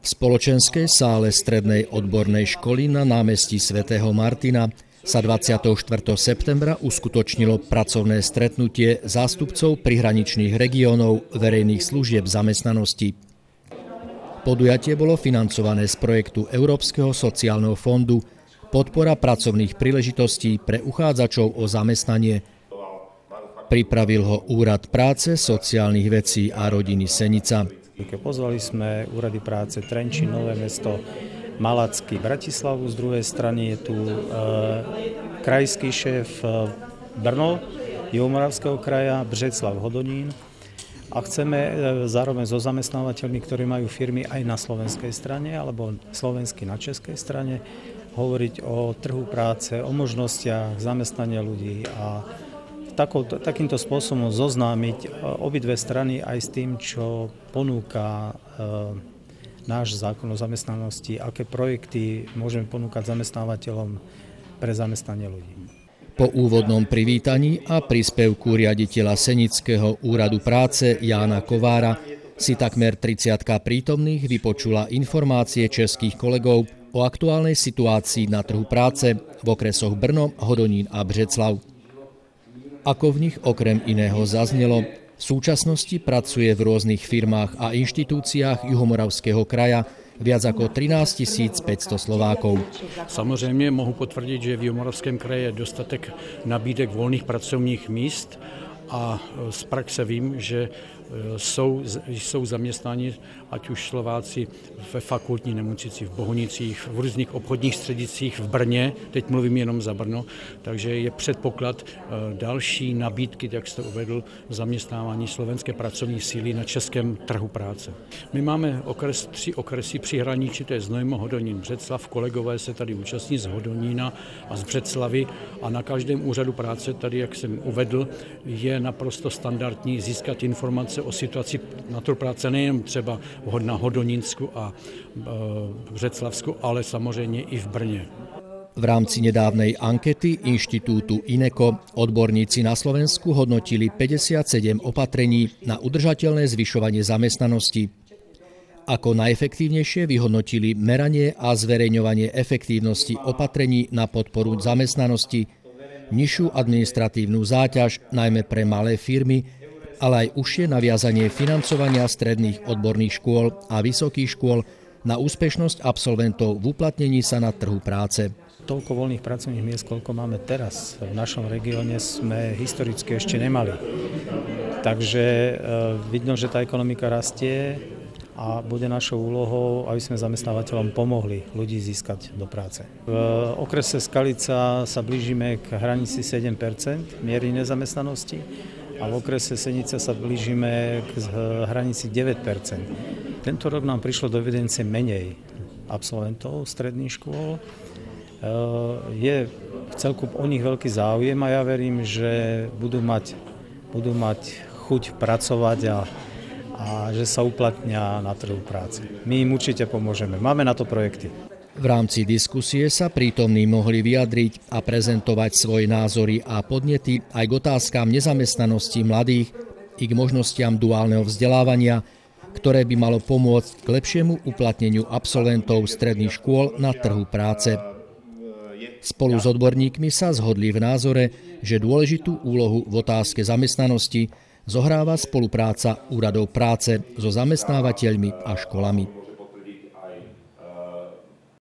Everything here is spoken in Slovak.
V spoločenskej sále Strednej odbornej školy na námestí svätého Martina sa 24. septembra uskutočnilo pracovné stretnutie zástupcov prihraničných regiónov verejných služieb zamestnanosti. Podujatie bolo financované z projektu Európskeho sociálneho fondu Podpora pracovných príležitostí pre uchádzačov o zamestnanie. Pripravil ho Úrad práce, sociálnych vecí a rodiny Senica. Pozvali sme úrady práce Trenčín, Nové Mesto, Malacky, Bratislavu. Z druhej strany je tu krajský šéf Brno, Juhomoravského kraja, Břeclav, Hodonín. A chceme zároveň so zamestnávateľmi, ktorí majú firmy aj na slovenskej strane alebo slovensky na českej strane, hovoriť o trhu práce, o možnostiach zamestnania ľudí a takýmto spôsobom zoznámiť obidve strany aj s tým, čo ponúka náš zákon o zamestnanosti, aké projekty môžeme ponúkať zamestnávateľom pre zamestnanie ľudí. Po úvodnom privítaní a príspevku riaditeľa Senického úradu práce Jána Kovára si takmer 30 prítomných vypočula informácie českých kolegov o aktuálnej situácii na trhu práce v okresoch Brno, Hodonín a Břeclav. Ako v nich okrem iného zaznelo, v súčasnosti pracuje v rôznych firmách a inštitúciách Juhomoravského kraja viac ako 13 500 Slovákov. Samozřejmě mohu potvrdit, že v Jihomoravském kraji je dostatek nabídek volných pracovních míst a z praxe vím, že jsou zaměstnáni, ať už Slováci ve fakultní nemocnici, v Bohunicích, v různých obchodních střediscích v Brně, teď mluvím jenom za Brno, takže je předpoklad další nabídky, jak jste uvedl, zaměstnávání slovenské pracovní síly na českém trhu práce. My máme 3 okresy přihraničí, to je Znojmo, Hodonín, Břeclav, kolegové se tady účastní z Hodonína a z Břeclavy a na každém úřadu práce tady, jak jsem uvedl, je naprosto standardní získat informace o situaci na trhu práce nejen třeba na Hodonínsku a Břeclavsku, ale samozřejmě i v Brně. V rámci nedávnej ankety inštitútu INECO odborníci na Slovensku hodnotili 57 opatrení na udržateľné zvyšovanie zamestnanosti. Ako najefektívnejšie vyhodnotili meranie a zverejňovanie efektívnosti opatrení na podporu zamestnanosti, nižšiu administratívnu záťaž, najmä pre malé firmy, ale aj užšie naviazanie financovania stredných odborných škôl a vysokých škôl na úspešnosť absolventov v uplatnení sa na trhu práce. Toľko voľných pracovných miest, koľko máme teraz v našom regióne, sme historicky ešte nemali. Takže vidno, že tá ekonomika rastie a bude našou úlohou, aby sme zamestnávateľom pomohli ľudí získať do práce. V okrese Skalica sa blížime k hranici 7% miery nezamestnanosti a v okrese Senica sa blížime k hranici 9%. Tento rok nám prišlo do evidencie menej absolventov stredných škôl. Je v celku o nich veľký záujem a ja verím, že budú mať chuť pracovať a že sa uplatnia na trhu práce. My im určite pomôžeme. Máme na to projekty. V rámci diskusie sa prítomní mohli vyjadriť a prezentovať svoje názory a podnety aj k otázkam nezamestnanosti mladých i k možnostiam duálneho vzdelávania, ktoré by malo pomôcť k lepšiemu uplatneniu absolventov stredných škôl na trhu práce. Spolu s odborníkmi sa zhodli v názore, že dôležitú úlohu v otázke zamestnanosti zohráva spolupráca úradov práce so zamestnávateľmi a školami.